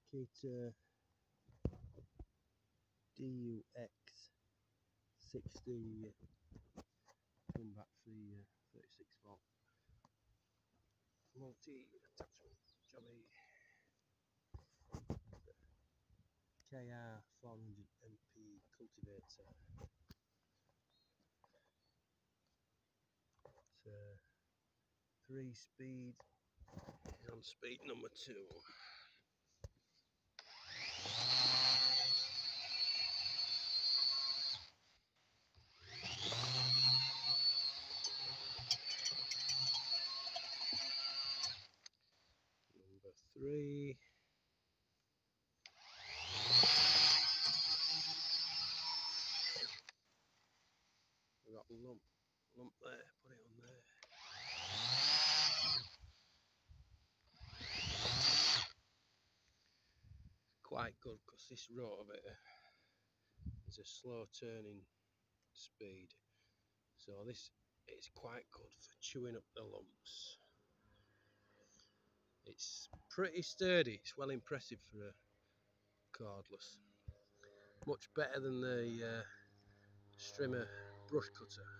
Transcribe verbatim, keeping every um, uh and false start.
Makita D U X sixty come back for the uh, thirty-six volt multi attachment jobby K R four hundred M P cultivator. It's a three speed on speed number two. Number three. We've got lump, lump there, put it on there. Quite good because this rotavator is a slow turning speed, so this is quite good for chewing up the lumps. It's pretty sturdy, it's well impressive for a cordless. Much better than the uh, Strimmer brush cutter.